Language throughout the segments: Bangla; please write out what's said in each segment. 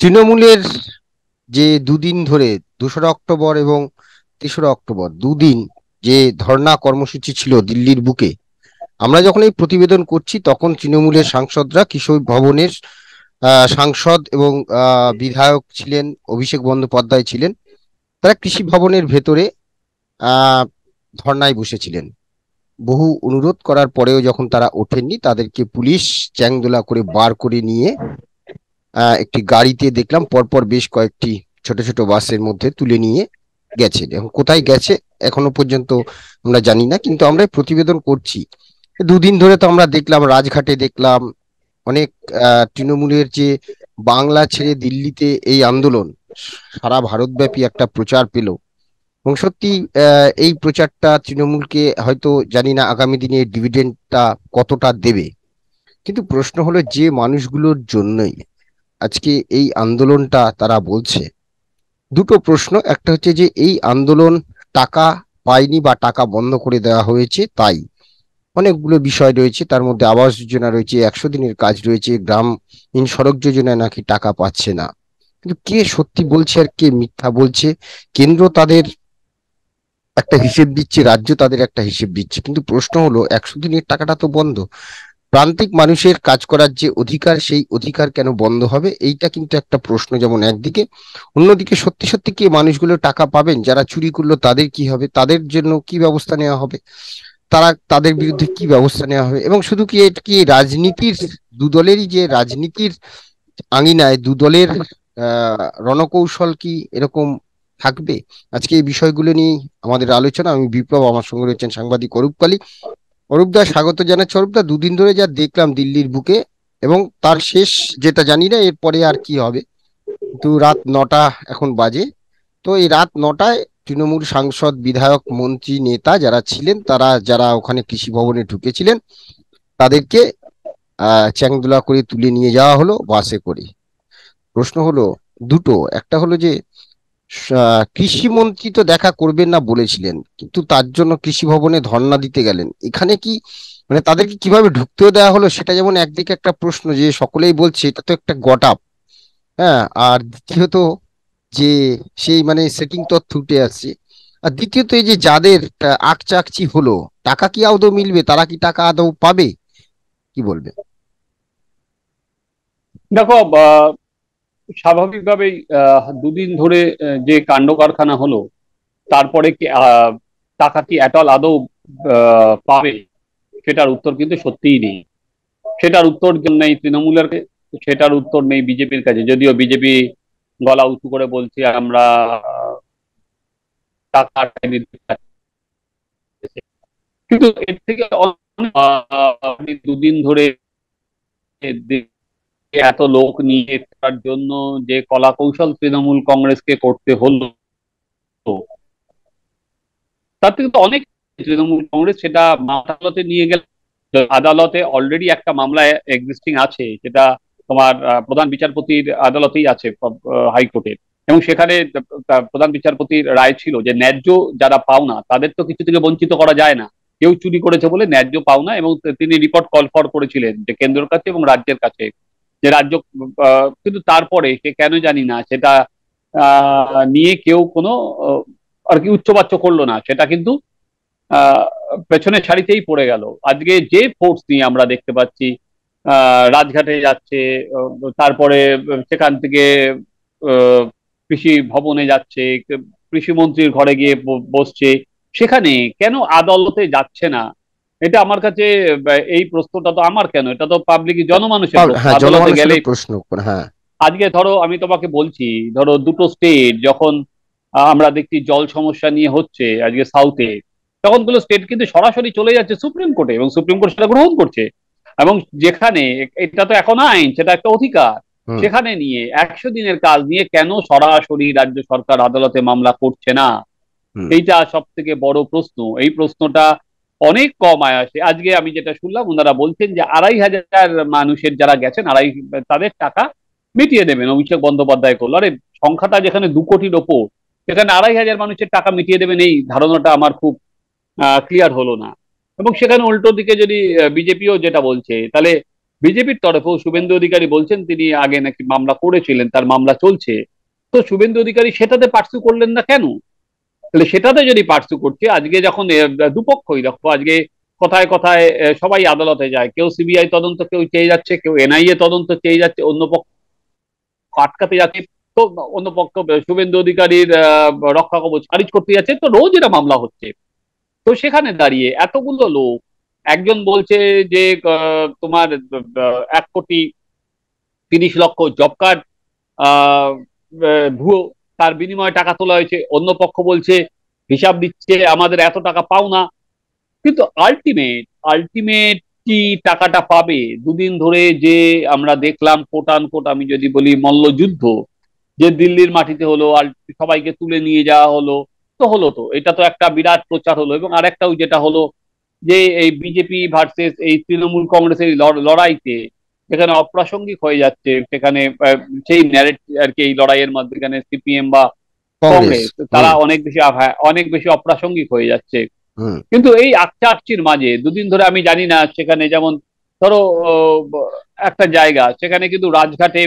তৃণমূলের যে দুদিন ধরে 2রা অক্টোবর এবং 3রা অক্টোবর দুদিন যে ধর্ণা কর্মসূচি ছিল দিল্লির বুকে, আমরা যখন এই প্রতিবেদন করছি তখন তৃণমূলের সাংসদরা কিশোর ভবনের সাংসদ এবং বিধায়ক ছিলেন, অভিষেক বন্দ্যোপাধ্যায় ছিলেন, তারা কৃষি ভবনের ভেতরে আহ ধর্নায় বসেছিলেন। বহু অনুরোধ করার পরেও যখন তারা ওঠেননি, তাদেরকে পুলিশ চ্যাংদোলা করে বার করে নিয়ে একটি গাড়িতে দেখলাম পরপর বেশ কয়েকটি ছোট ছোট বাসের মধ্যে তুলে নিয়ে গেছে। এখন কোথায় গেছে এখনো পর্যন্ত আমরা জানি না, কিন্তু আমরা প্রতিবেদন করছি। দুদিন ধরে তো আমরা দেখলাম, রাজঘাটে দেখলাম অনেক তৃণমূলের যে বাংলা ছেড়ে দিল্লিতে এই আন্দোলন সারা ভারতব্যাপী একটা প্রচার পেল। এবং সত্যি এই প্রচারটা তৃণমূলকে হয়তো জানি না আগামী দিনে ডিভিডেন্ডটা কতটা দেবে। কিন্তু প্রশ্ন হলো, যে মানুষগুলোর জন্যই আজকে এই আন্দোলনটা তারা বলছে, দুটো প্রশ্ন। একটা হচ্ছে যে এই আন্দোলন টাকা পায়নি বা টাকা বন্ধ করে দেওয়া হয়েছে, তাই অনেকগুলো বিষয় রয়েছে, তার মধ্যে আবাস যোজনা রয়েছে, 100 দিনের কাজ রয়েছে, গ্রামীণ সড়ক যোজনায় নাকি টাকা পাচ্ছে না। কিন্তু কে সত্যি বলছে আর কে মিথ্যা বলছে? কেন্দ্র তাদের একটা হিসেব দিচ্ছে, রাজ্য তাদের একটা হিসেব দিচ্ছে, কিন্তু প্রশ্ন হলো 100 দিনের টাকাটা তো বন্ধ। প্রান্তিক মানুষের কাজ করার যে অধিকার, সেই অধিকার কেন বন্ধ হবে? এইটা কিন্তু একটা প্রশ্ন যেমন একদিকে। অন্যদিকে সত্যি সত্যি কি মানুষগুলো টাকা পাবেন? যারা চুরি করলো তাদের কি হবে? তাদের জন্য কি ব্যবস্থা নেওয়া হবে? তাদের বিরুদ্ধে কি ব্যবস্থা নেওয়া হবে? এবং শুধু কি এটা কি রাজনীতির, দুদলেরই যে রাজনীতির আঙিনায় দুদলের রণকৌশল কি এরকম থাকবে? আজকে এই বিষয়গুলো নিয়ে আমাদের আলোচনা। আমি বিপ্লব, আমার সঙ্গে রয়েছেন সাংবাদিক অরূপ কালী। অরূপদা, স্বাগত জানাচ্ছি। অরূপদা, দুদিন ধরে যা দেখলাম দিল্লির বুকে, এবং তার শেষ যেটা জানি না এরপরে আর কি হবে, কিন্তু রাত 9টা এখন বাজে। তো এই রাত 9টায় তৃণমূল সাংসদ, বিধায়ক, মন্ত্রী, নেতা যারা ছিলেন, তারা যারা ওখানে কৃষি ভবনে ঢুকেছিলেন, তাদেরকে চ্যাংদোলা করে তুলে নিয়ে যাওয়া হলো বাসে করে। প্রশ্ন হলো দুটো। একটা হলো যে কৃষি মন্ত্রী তো দেখা করবেন না বলেছিলেন, কিন্তু তার জন্য কৃষি ভবনে ধর্ণা দিতে গেলেন। এখানে কি মানে তাদেরকে কিভাবে ঢুকতেও দেওয়া হলো, সেটা যেমন একদিকে একটা প্রশ্ন, যে সকলেই বলছে এটা তো একটা গট আপ। হ্যাঁ, আর দ্বিতীয়ত যে সেই মানে সেটিং তথ্য উঠে আসছে। আর দ্বিতীয়ত এই যে যাদের আকচাকচি হলো, টাকা কি আদৌ মিলবে? তারা কি টাকা আদৌ পাবে? কি বলবে? দেখো, স্বাভাবিকভাবেই দুদিন ধরে যে কাণ্ড কারখানা হলো, তারপরে কি টাকা কি এটল আদৌ পাবে, সেটার উত্তর কিন্তু সত্যিই নেই। সেটার উত্তর নেই তৃণমূলের কাছে, সেটার উত্তর নেই বিজেপির কাছে, যদিও বিজেপি গলা উঁচু করে বলছে আমরা টাকা দিতে চাই। কিন্তু এর থেকে দুদিন ধরে এত লোক নিয়ে তার জন্য যে কলা কৌশল তৃণমূল কংগ্রেসকে করতে হলো, তার থেকে তো অনেক তৃণমূল কংগ্রেস সেটা আদালতে নিয়ে গেল। আদালতে অলরেডি একটা মামলা এক্সিস্টিং আছে, যেটা তোমার প্রধান বিচারপতির আদালতেই আছে, হাইকোর্টের। এবং সেখানে প্রধান বিচারপতির রায় ছিল যে ন্যায্য যারা পাওনা তাদের তো কিছু থেকে বঞ্চিত করা যায় না। কেউ চুরি করেছে বলে ন্যায্য পাওনা, এবং তিনি রিপোর্ট কল ফর করেছিলেন যে কেন্দ্রের কাছে এবং রাজ্যের কাছে, যে রাজ্য কিন্তু তারপরে সে কেন জানি না সেটা নিয়ে কেউ কোনো আর কি উচ্চবাচ্য করলো না। সেটা কিন্তু আহ পেছনের সারিতেই পড়ে গেল। আজকে যে ফোর্স নিয়ে আমরা দেখতে পাচ্ছি রাজঘাটে যাচ্ছে, তারপরে সেখান থেকে আহ, কৃষি ভবনে যাচ্ছে, কৃষি মন্ত্রীর ঘরে গিয়ে বসছে, সেখানে কেন আদালতে যাচ্ছে না? এটা আমার কাছে এই প্রশ্নটা তো আমার কেন, এটা তো পাবলিক জনমানুষের প্রশ্ন, হ্যাঁ, আদালতে জনমানুষেরও গেলেই। প্রশ্ন। হ্যাঁ। আজকে ধরো আমি তোমাকে বলছি, ধরো দুটো স্টেট যখন আমরা দেখছি জল সমস্যা নিয়ে হচ্ছে আজকে সাউথে, তখন গুলো স্টেট কিন্তু সরাসরি চলে যাচ্ছে সুপ্রিম কোর্টে, এবং সুপ্রিম কোর্ট সেটা গ্রহণ করছে। এবং যেখানে এটা তো এখন আইন, সেটা একটা অধিকার, হুম। সেখানে নিয়ে 100 দিনের কাজ নিয়ে কেন সরাসরি রাজ্য সরকার আদালতে মামলা করছে না? হুম। এইটা সব থেকে বড় প্রশ্ন। এই প্রশ্নটা অনেক কম আসে। আজকে আমি যেটা শুনলাম, ওনারা বলছেন যে 2,500 মানুষের যারা গেছেন, তাদের টাকা মিটিয়ে দেবেন। অভিষেক বন্দ্যোপাধ্যায় করলো, আরে সংখ্যাটা যেখানে 2 কোটির ওপর, সেখানে 2,500 মানুষের টাকা মিটিয়ে দেবেন, এই ধারণাটা আমার খুব ক্লিয়ার হলো না। এবং সেখানে উল্টো দিকে যদি বিজেপিও যেটা বলছে, তাহলে বিজেপির তরফেও শুভেন্দু অধিকারী বলছেন তিনি আগে নাকি মামলা করেছিলেন, তার মামলা চলছে। তো শুভেন্দু অধিকারী সেটাতে পার্সু করলেন না কেন? তাহলে সেটাতে যদি পার্সু করছে, আজকে যখন দুপক্ষই দেখো, আজকে কথায় কথায় সবাই আদালতে যায়, কেউ সিবিআই তদন্ত কেউ চেয়ে যাচ্ছে, কেউ এনআইএ তদন্ত চেয়ে যাচ্ছে, অন্য পক্ষ আটকাতে যাচ্ছে, তো অন্য পক্ষ শুভেন্দু অধিকারীর রক্ষা কবচ খারিজ করতে যাচ্ছে, তো রোজ এটা মামলা হচ্ছে। তো সেখানে দাঁড়িয়ে এতগুলো লোক, একজন বলছে যে তোমার 1,30,00,000 জব কার্ড ভুয়ো, তার বিনিময়ে টাকা তোলা হয়েছে, অন্য পক্ষ বলছে হিসাব দিচ্ছে আমাদের এত টাকা পাও না। কিন্তু আলটিমেট কি টাকাটা পাবে? দুদিন ধরে যে আমরা দেখলাম কোট আনকোট, আমি যদি বলি মল্লযুদ্ধ, যে দিল্লির মাটিতে হলো, আর সবাইকে তুলে নিয়ে যাওয়া হলো, তো হলো, তো এটা তো একটা বিরাট প্রচার হলো। এবং আরেকটাও যেটা হলো, যে এই বিজেপি ভার্সেস এই তৃণমূল কংগ্রেসের লড়াইতে যেখানে অপ্রাসঙ্গিক হয়ে যাচ্ছে, সেখানে সেই ন্যারেটিভ আর কি, এই লড়াইয়ের মধ্যে সিপিএম বা কংগ্রেস। কংগ্রেস তারা অনেক বেশি অপ্রাসঙ্গিক হয়ে যাচ্ছে। হুম। কিন্তু এই আকচা আকচির মাঝে দুদিন ধরে আমি জানি না, সেখানে যেমন ধরো একটা জায়গা, সেখানে কিন্তু রাজঘাটে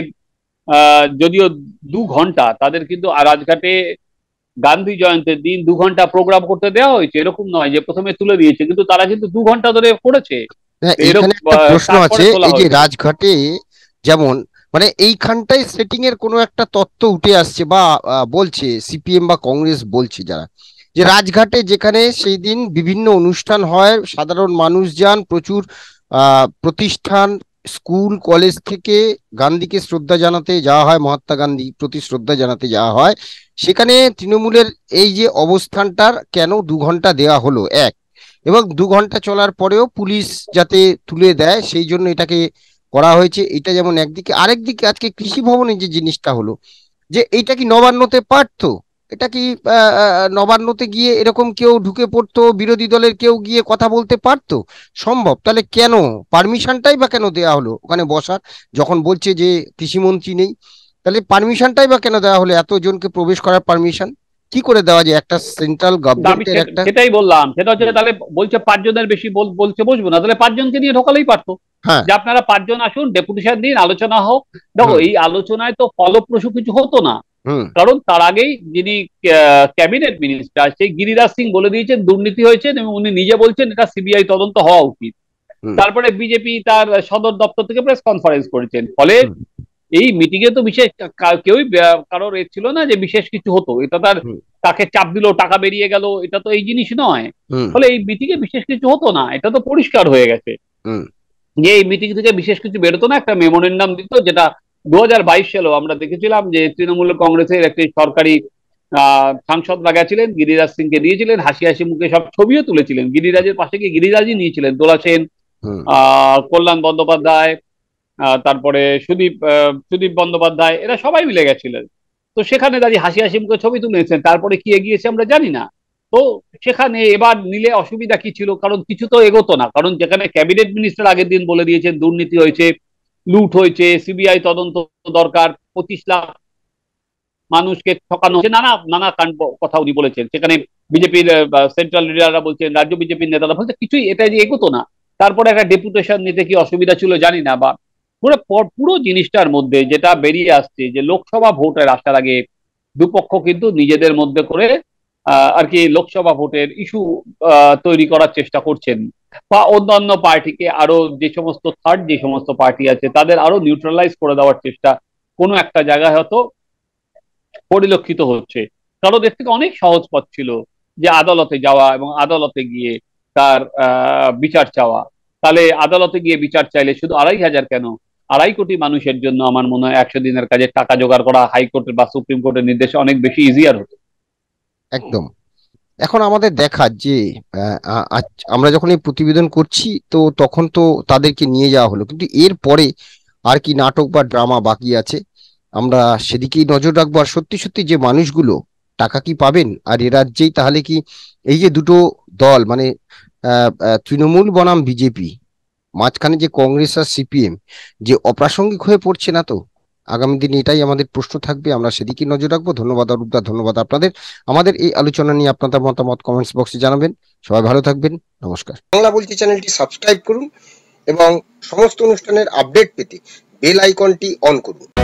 যদিও 2 ঘন্টা তাদের কিন্তু রাজঘাটে গান্ধী জয়ন্তীর দিন 2 ঘন্টা প্রোগ্রাম করতে দেওয়া হয়েছে, এরকম নয় যে প্রথমে তুলে দিয়েছে, কিন্তু তারা কিন্তু 2 ঘন্টা ধরে করেছে। হ্যাঁ, এরকম এইখানে একটা প্রশ্ন তারপরে আছে, তোলা এই যে হয়েছে। রাজঘাটে যেমন মানে এইখানটায় সেটিং এর কোনো একটা তত্ত্ব উঠে আসছে বা বলছে সিপিএম বা কংগ্রেস বলছে যারা, যে রাজঘাটে যেখানে সেই দিন বিভিন্ন অনুষ্ঠান হয়, সাধারণ মানুষ যান, প্রচুর প্রতিষ্ঠান, স্কুল কলেজ থেকে গান্ধীকে শ্রদ্ধা জানাতে যাওয়া হয়, মহাত্মা গান্ধী প্রতি শ্রদ্ধা জানাতে যাওয়া হয়, সেখানে তৃণমূলের এই যে অবস্থানটার কেন 2 ঘন্টা দেওয়া হলো এক, এবং 2 ঘন্টা চলার পরেও পুলিশ যাতে তুলে দেয় সেই জন্য এটাকে করা হয়েছে। এটা যেমন একদিকে, আরেকদিকে আজকে কৃষি ভবনে যে জিনিসটা হলো, যে এইটা কি নবান্নতে পারতো, এটা কি নবান্নতে গিয়ে এরকম কেউ ঢুকে পড়তো, বিরোধী দলের কেউ গিয়ে কথা বলতে পারতো? সম্ভব? তাহলে কেন পারমিশনটাই বা কেন দেওয়া হলো ওখানে বসার, যখন বলছে যে কৃষিমন্ত্রী নেই? তাহলে পারমিশনটাই বা কেন দেওয়া হলো, এতজনকে প্রবেশ করার পারমিশন কি করে দেওয়া যায় একটা সেন্ট্রাল আমি গভর্নমেন্টের একটা? সেটাই বললাম, সেটা হচ্ছে তাহলে বলছে 5 জনের বেশি বলছে বসবো না, তাহলে 5 জনকে নিয়ে ঢোকালেই পারতো, হ্যাঁ। যে আপনারা 5 জন আসুন, ডেপুটেশন দিন, আলোচনা হোক। দেখো, হুম। এই আলোচনায় তো ফলপ্রসূ কিছু হতো না, হুম। কারণ তার আগেই যিনি ক্যাবিনেট মিনিস্টার, সেই গিরিরাজ সিং বলে দিয়েছেন দুর্নীতি হয়েছে, এবং উনি নিজে বলছেন এটা সিবিআই তদন্ত হওয়া উচিত। হুম। তারপরে বিজেপি তার সদর দপ্তর থেকে প্রেস কনফারেন্স করেছেন, ফলে হুম। এই মিটিং এ তো বিশেষ কেউই কারোর ছিল না যে বিশেষ কিছু হতো, এটা তার হুম। তাকে চাপ দিল, টাকা বেরিয়ে গেল, এটা তো এই জিনিস নয়। হুম। ফলে এই মিটিং এ বিশেষ কিছু হতো না, এটা তো পরিষ্কার হয়ে গেছে হুম। যে এই মিটিং থেকে বিশেষ কিছু বেরোতো না, একটা মেমোরেন্ডাম দিত, যেটা 2022 সালেও আমরা দেখেছিলাম যে তৃণমূল কংগ্রেসের একটি সরকারি সাংসদরা গেছিলেন, গিরিরাজ সিংকে দিয়েছিলেন, হাসি হাসি মুখে সব ছবিও তুলেছিলেন, গিরিরাজের পাশে গিয়ে গিরিরাজই নিয়েছিলেন, দোলা সেন, হুম। কল্যাণ বন্দ্যোপাধ্যায়, তারপরে সুদীপ বন্দ্যোপাধ্যায়, এরা সবাই মিলে গেছিলেন। তো সেখানে দাঁড়িয়ে হাসি হাসি মুখে ছবি তুলেছেন, তারপরে কি এগিয়েছে আমরা জানি না। তো সেখানে এবার নিলে অসুবিধা কি ছিল? কারণ কিছু তো এগোতো না, কারণ যেখানে ক্যাবিনেট মিনিস্টার আগের দিন বলে দিয়েছেন দুর্নীতি হয়েছে, লুট হয়েছে, সিবিআই তদন্ত দরকার, 25 লাখ মানুষকে ঠকানো হচ্ছে, নানা নানা কাণ্ড কথা উনি বলেছেন, সেখানে বিজেপির সেন্ট্রাল লিডাররা বলছেন, রাজ্য বিজেপির নেতারা বলছে, কিছুই এটা যে এগোতো না। তারপরে একটা ডেপুটেশন নিতে কি অসুবিধা ছিল জানি না, বা পুরো পুরো জিনিসটার মধ্যে যেটা বেরিয়ে আসছে, যে লোকসভা ভোটের আসার আগে দুপক্ষ কিন্তু নিজেদের মধ্যে করে আর কি লোকসভা ভোটের ইস্যু তৈরি করার চেষ্টা করছেন, বা অন্যান্য পার্টিকে আরো, যে সমস্ত থার্ড যে সমস্ত পার্টি আছে তাদের আরো নিউট্রালাইজ করে দেওয়ার চেষ্টা কোনো একটা জায়গায় হয়তো পরিলক্ষিত হচ্ছে। কারণ এর থেকে অনেক সহজ পথ ছিল যে আদালতে যাওয়া এবং আদালতে গিয়ে তার বিচার চাওয়া। তাহলে আদালতে গিয়ে বিচার চাইলে শুধু 2,500 কেন, 2.5 কোটি মানুষের জন্য আমার মনে হয় 100 দিনের কাজে টাকা জোগাড় করা হাইকোর্টের বা সুপ্রিম কোর্টের নির্দেশে অনেক বেশি ইজিয়ার হতো। একদম। এখন আমাদের দেখার যে আমরা যখন এই প্রতিবেদন করছি তো তখন তো তাদেরকে নিয়ে যাওয়া হলো, কিন্তু এর পরে আর কি নাটক বা ড্রামা বাকি আছে, আমরা সেদিকেই নজর রাখবো। আর সত্যি সত্যি যে মানুষগুলো টাকা কি পাবেন, আর এ রাজ্যেই তাহলে কি এই যে দুটো দল মানে তৃণমূল বনাম বিজেপি, মাঝখানে যে কংগ্রেস আর সিপিএম, যে অপ্রাসঙ্গিক হয়ে পড়ছে না তো? আগামী দিনে এটাই আমাদের প্রশ্ন থাকবে, আমরা সেদিকে নজর রাখবো। ধন্যবাদ অরূপদা, ধন্যবাদ আপনাদের। আমাদের এই আলোচনা নিয়ে আপনাদের মতামত কমেন্টস বক্সে জানাবেন। সবাই ভালো থাকবেন, নমস্কার। বাংলা বলছি চ্যানেলটি সাবস্ক্রাইব করুন এবং সমস্ত অনুষ্ঠানের আপডেট পেতে বেল আইকনটি অন করুন।